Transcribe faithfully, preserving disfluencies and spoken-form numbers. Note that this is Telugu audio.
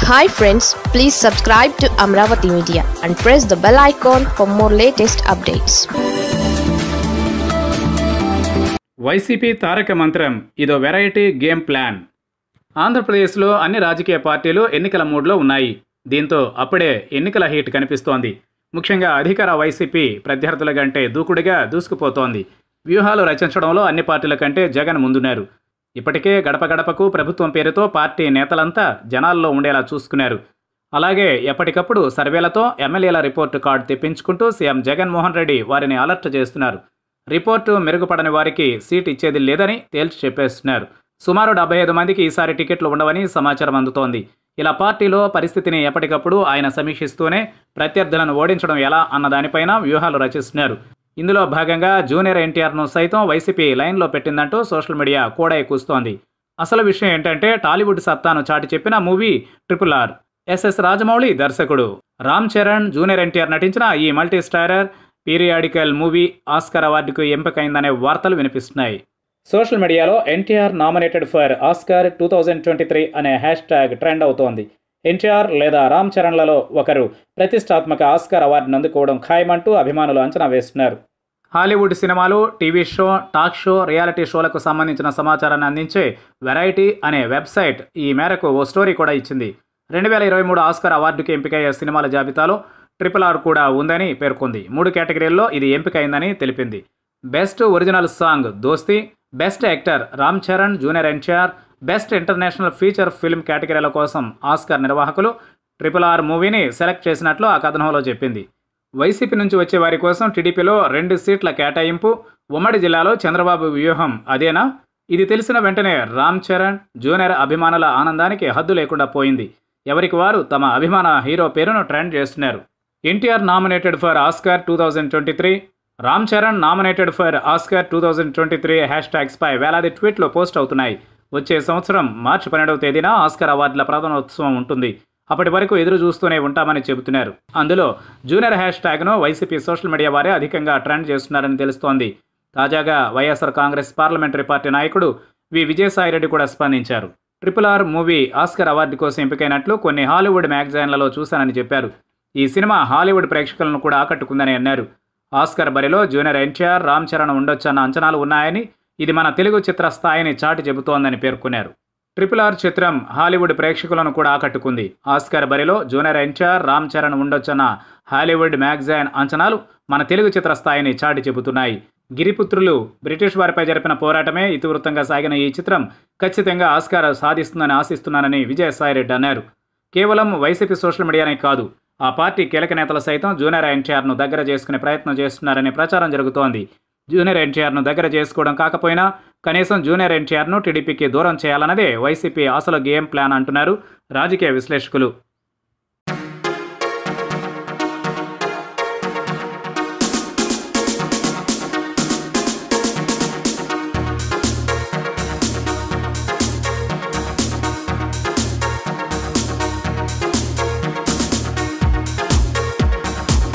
Hi friends, please subscribe to Amaravathi Media and press the bell icon for more latest updates. Y S R C P తారక మంత్రం ఇదో వెరైటీ గేమ్ ప్లాన్. ఆంధ్రప్రదేశ్లో అన్ని రాజకీయ పార్టీలు ఎన్నికల మూడ్లో ఉన్నాయి. దీంతో అప్పుడే ఎన్నికల హీట్ కనిపిస్తోంది. ముఖ్యంగా అధికార వైసీపీ ప్రత్యర్థుల కంటే దూకుడుగా దూసుకుపోతోంది. వ్యూహాలు రచించడంలో అన్ని పార్టీల కంటే జగన్ ముందున్నారు. ఇప్పటికే గడప గడపకు ప్రభుత్వం పేరుతో పార్టీ నేతలంతా జనాల్లో ఉండేలా చూసుకున్నారు. అలాగే ఎప్పటికప్పుడు సర్వేలతో ఎమ్మెల్యేల రిపోర్టు కార్డు తెప్పించుకుంటూ సీఎం జగన్మోహన్ రెడ్డి వారిని అలర్ట్ చేస్తున్నారు. రిపోర్టు మెరుగుపడని వారికి సీట్ ఇచ్చేది లేదని తేల్చి చెప్పేస్తున్నారు. సుమారు డెబ్బై ఐదు మందికి ఈసారి టికెట్లు ఉండవని సమాచారం అందుతోంది. ఇలా పార్టీలో పరిస్థితిని ఎప్పటికప్పుడు ఆయన సమీక్షిస్తూనే ప్రత్యర్థులను ఓడించడం ఎలా అన్న దానిపైన వ్యూహాలు రచిస్తున్నారు. ఇందులో భాగంగా జూనియర్ ఎన్టీఆర్ను సైతం వైసీపీ లైన్లో పెట్టిందంటూ సోషల్ మీడియా కూడా కూస్తోంది. అసలు విషయం ఏంటంటే టాలీవుడ్ సత్తాను చాటి చెప్పిన movie triple R. SS Rajamouli దర్శకుడు. రామ్ చరణ్, జూనియర్ ఎన్టీఆర్ నటించిన ఈ multi starrer periodical movie Oscar అవార్డుకు ఎంపికైందనే వార్తలు వినిపిస్తున్నాయి. సోషల్ మీడియాలో NTR nominated for Oscar two thousand twenty three అనే హ్యాష్ ట్యాగ్ ట్రెండ్ అవుతోంది. ఎన్టీఆర్ లేదా రామ్ చరణ్లలో ఒకరు ప్రతిష్టాత్మక ఆస్కార్ అవార్డును అందుకోవడం ఖాయమంటూ అభిమానులు అంచనా వేస్తున్నారు. హాలీవుడ్ సినిమాలు, TV show, talk show, reality షోలకు సంబంధించిన సమాచారాన్ని అందించే వెరైటీ అనే వెబ్సైట్ ఈ మేరకు ఓ స్టోరీ కూడా ఇచ్చింది. రెండు వేల ఇరవై మూడు ఆస్కార్ అవార్డుకి ఎంపికయ్యే సినిమాల జాబితాలో ట్రిపుల్ ఆర్ కూడా ఉందని పేర్కొంది. మూడు కేటగిరీల్లో ఇది ఎంపికైందని తెలిపింది. Best original song Dosti, best actor Ram Charan, junior NTR, best international feature film కేటగిరీల కోసం ఆస్కార్ నిర్వాహకులు ట్రిపుల్ ఆర్ మూవీని సెలెక్ట్ చేసినట్లు ఆ కథనంలో చెప్పింది. వైసీపీ నుంచి వచ్చే వారి కోసం టీడీపీలో రెండు సీట్ల కేటాయింపు. ఉమ్మడి జిల్లాలో చంద్రబాబు వ్యూహం అదేనా? ఇది తెలిసిన వెంటనే రామ్ చరణ్, జూనియర్ అభిమానుల ఆనందానికి హద్దు లేకుండా పోయింది. ఎవరికి వారు తమ అభిమాన హీరో పేరును ట్రెండ్ చేస్తున్నారు. NTR nominated for Oscar two thousand twenty three, Ram Charan nominated for Oscar two thousand twenty three hash ట్యాగ్స్పై వేలాది ట్వీట్లు పోస్ట్ అవుతున్నాయి. వచ్చే సంవత్సరం మార్చి పన్నెండవ తేదీన ఆస్కార్ అవార్డుల ప్రధానోత్సవం ఉంటుంది. అప్పటి వరకు ఎదురు చూస్తూనే ఉంటామని చెబుతున్నారు. అందులో జూనియర్ హ్యాష్ ట్యాగ్ను వైసీపీ సోషల్ మీడియా వారే అధికంగా ట్రెండ్ చేస్తున్నారని తెలుస్తోంది. తాజాగా వైఎస్ఆర్ కాంగ్రెస్ పార్లమెంటరీ పార్టీ నాయకుడు వి విజయసాయిరెడ్డి కూడా స్పందించారు. Triple R movie Oscar award కోసం ఎంపికైనట్లు కొన్ని హాలీవుడ్ మ్యాగజైన్లలో చూశానని చెప్పారు. ఈ సినిమా హాలీవుడ్ ప్రేక్షకులను కూడా ఆకట్టుకుందని అన్నారు. ఆస్కార్ బరిలో జూనియర్ ఎన్టీఆర్, రామ్ చరణ్ ఉండొచ్చన్న అంచనాలు ఉన్నాయని, ఇది మన తెలుగు చిత్ర స్థాయిని చాటి చెబుతోందని పేర్కొన్నారు. ట్రిపుల్ ఆర్ చిత్రం హాలీవుడ్ ప్రేక్షకులను కూడా ఆకట్టుకుంది. ఆస్కార్ బరిలో జూనియర్ ఎన్టీఆర్, రామ్ చరణ్ ఉండొచ్చన్న హాలీవుడ్ మ్యాగజైన్ అంచనాలు మన తెలుగు చిత్ర స్థాయిని చాటి చెబుతున్నాయి. గిరిపుత్రులు బ్రిటిష్ వారిపై జరిపిన పోరాటమే ఇతివృత్తంగా సాగిన ఈ చిత్రం ఖచ్చితంగా ఆస్కార్ సాధిస్తుందని ఆశిస్తున్నానని విజయసాయిరెడ్డి అన్నారు. కేవలం వైసీపీ సోషల్ మీడియానే కాదు, ఆ పార్టీ కీలక నేతలు సైతం జూనియర్ ఎన్టీఆర్ను దగ్గర చేసుకునే ప్రయత్నం చేస్తున్నారనే ప్రచారం జరుగుతోంది. జూనియర్ ఎన్టీఆర్ను దగ్గర చేసుకోవడం కాకపోయినా కనీసం జూనియర్ ఎన్టీఆర్ను టీడీపీకి దూరం చేయాలన్నదే వైసీపీ అసలు గేమ్ ప్లాన్ అంటున్నారు రాజకీయ విశ్లేషకులు.